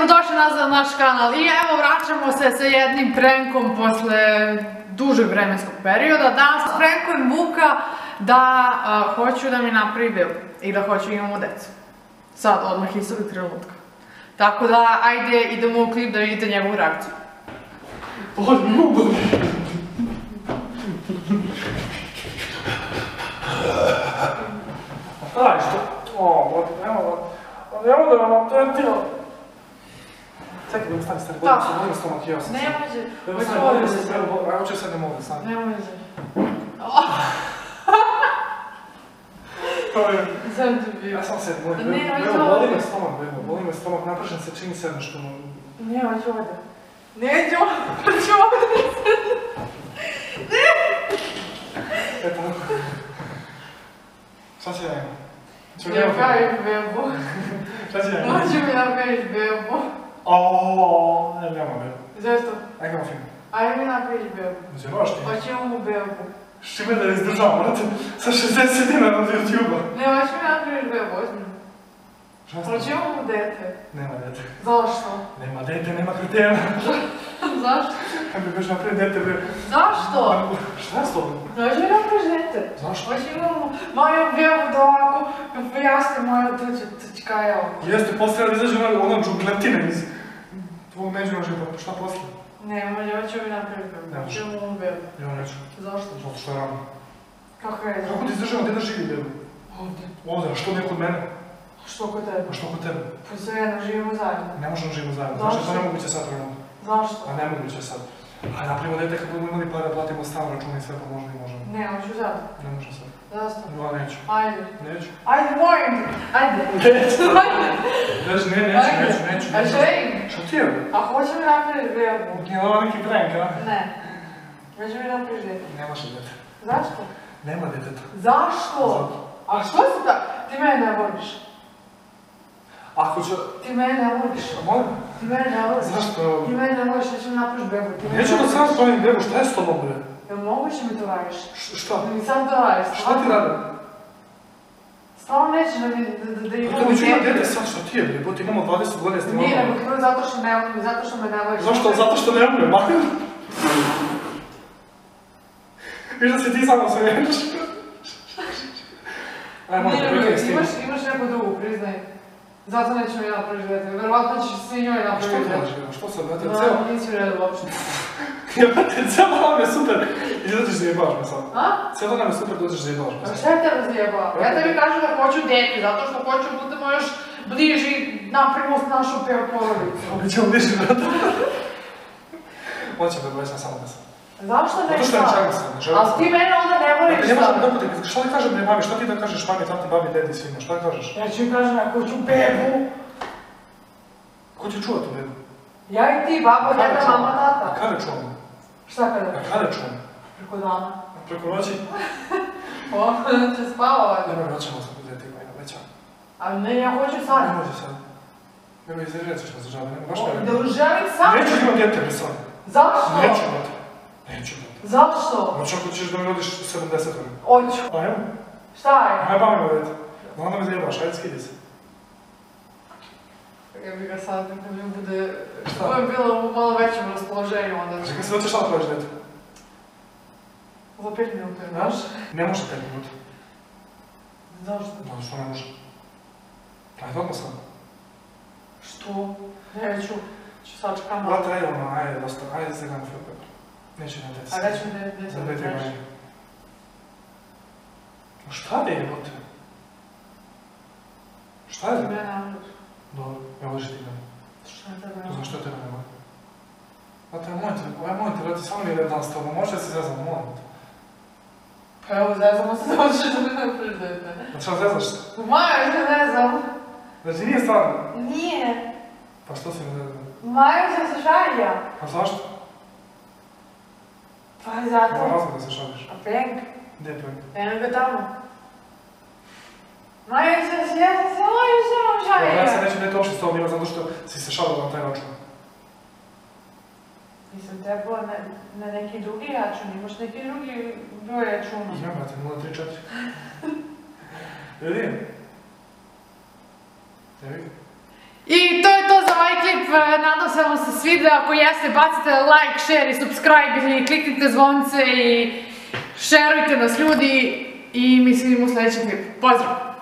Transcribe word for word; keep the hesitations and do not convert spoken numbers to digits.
dobrodošli nazad na naš kanal i evo vraćamo se sa jednim prankom posle dužeg vremenskog perioda. Danas prankujem Vuka da uh, hoću da mi napravi belu i da hoću imamo decu. Sad, odmah istog trenutka. Tako da, ajde, idemo u klip da vidite njegovu reakciju. O, ljubav! Daj, što? O, evo da... Evo da vam atentiram. Čekaj, da mi stani, stani, bolim se, bolim stomak i ja sam. Ne može. Evo stani, bolim se, evo će sad ne mogu, stani. Ne može. To je... Sam ti bio. Ja sam se, boli Ne, hoću boli ovdje. me stomak, bebo, boli me stomak, napržem se čini sedneš tu. Ne, hoću ovdje. Neću, hoću ovdje. Eto. Šta će ja imam? Ne napraviš bebu. Šta će ja imam? Hoću mi napraviš bebu. Oooo, ne, nema bebu. Zašto? Ajde imam film. Ajde mi napraviš bebu. Zjebaš ti? Hoćemo mu bebu. Što me da izdržavam, brate, sa šezdeset dinara od YouTube-a. Ne, hoću mi napraviš bebu, ozbiljno. Šta ste? Hoćemo mu dete. Nema dete. Zašto? Nema dete, nema kretena. Zašto? Kad bi baš napravio dete, bre. Zašto? Šta je s tobom? Hoću mi napraviš dete. Zašto? Hoću imamo moju bebu da ovako pojasne moju tučka, evo. Jeste, poslije da izađe ona džugletina iz tvojeg međunožja, pa šta poslije? Ne, može, hoću mi napraviš bebu. Ne može. Hoćemo mu bebu. Ja neću. Zašto? Zato što je rano. Kako je? Kako ti izdržava, gdje da živi bebu? Ovdje. Ovdje, a što ne kod mene? Što kod tebe? A što kod tebe? Pa svejedno, živimo zajedno. Ne možemo živimo zajedno, Zašto? znači to nemoguće sad trenutno. Zašto? A nemoguće sad. A napravimo dete kad budemo imali para, platimo stan, računa i sve, pa možda i možemo. Ne, hoću sad. Ne može sad. Zašto? Ja neću. Ajde. Neću. Ajde, molim te. Ajde. Neću. Ajde. Neću, ne, neću, neću, neću. A želim. Što ti je? A hoće mi napraviš bebu? Nije ovo neki prank, a? Ne. Hoće mi napraviš dete. Nemaš dete. Zašto? Nema deteta. Zašto? A što si da? Ti mene ne voliš. Ako ću... Ti mene ne voliš. Molim? Ti mene ne voliš. Zašto? Ti mene ne voliš, hoće mi napraviš bebu. Ti mene Neću ne da voliš. sam spravim bebu, šta je s tobom, bre? Jel moguće mi to radiš? Š- Šta? Da mi sam to radiš. Šta ti radim? Stvarno nećeš da mi... da- da- da Pa to neću imati dete sad, šta ti je, bre? Bo ti imamo dvadeset godina, s tim Nije, imamo... nego prvo zato što ne volim, zato što me ne voliš. Zašto? Zato što ne umrem, a? Viš da si ti samo sve vjeriš? Aj, možda, Nije, prekaj nego, s tim. imaš, imaš neku drugu, priznaj. Zato neću mi napraviš dete. Verovatno ćeš se i njoj Što napraviti ti dete. radiš, bre? Što sad, brate, ceo... No, nisi u redu uopšte. Jebate, cijelo nam je super. I dođeš zajebaš me sad. A? Cijelo nam je super, dođeš zajebaš me A sad. šta je tebe zajebao? Ja tebi kažem da hoću dete, zato što hoću da budemo još bliži napravimo s našu porodicu. Ovdje ćemo bliži, brate. Hoće, bebo, ja sam samo da sam. Zašto ne Zato što ne želim sad, ne želim Ali sad. ti mene onda ne voliš Dakle, ne možem sad. kako ti, šta ti kažem bre mami, šta ti da kažeš mami, tati, babi, dedi, svima, šta kažeš? Ja ću im kažem ako hoću bebu. Ko će čuvat tu bebu? Ja i ti, babo, deda, mama, A tata. kada čuvam? Šta kada? A kada čuvam? Preko dana. Preko noći? O, će spavati. Nemoj, noćemo sad u deti, Gojna, veća. Ali ne, ja hoću sad. Ne može sad. Nemoj, izrećeš me za žabe, nemoj, baš me Da želim sad. Neću imam djete, bre sad. Zašto? Neću imati. Neću imati. Zašto? Znači ako ćeš da mi rodiš sedamdeset godina. Hoću. A evo? Šta je? Aj, pa mi me dete. No onda me zajebaš, ajde skidi se. Ja bih ga sad, kako mi bude... Šta? Ovo je bilo u malo većem raspoloženju onda. Čekaj se, hoćeš šta da praviš dete? Za pet minuta, znaš? Ne može pet minuta. Zašto? Zato što ne može. Ajde, odmah sad. Što? Neću. Ću sačekam malo. Brate, ajde ono, ajde, dosta, ajde se gledamo film pepper. Neću na dete. A već mi ne, ne Za sam dete da imaju. Šta da je jebote? Šta je? Ti mene ne voliš. Dobro, ja voliš ti mene. Što je tebe ne To voliš? znaš što je tebe ne voli? Brate, molim te, aj molim te, brate, samo mi jedan dan s tobom, možeš da se zezam, molim te. Pa evo, zezamo se da hoćeš da mi ne priđete. Znači, ali zezaš se? Maja, se ne znam. Znači, nije stvarno. Nije. Pa što si mi zezam? Maja se se šalja. Pa zašto? Pa i Ima zato. razlog da se šališ. A prank? Gdje je prank? Eno ga tamo. Maja se se, ja se se, Maja se vam Ja se šalja. neću biti uopšte s tobom ima zato što si se šalila na taj račun. Nisam trebala na, na neki drugi račun, imaš neki drugi broj računa. Ima, brate, nula tri četiri. Vidim. Ja vidim. I to je to za ovaj klip, nadam se da vam se svidio, ako jeste bacite like, share i subscribe ili kliknite zvonce i šerujte nas ljudi i mi se vidimo u sledećem klipu. Pozdrav!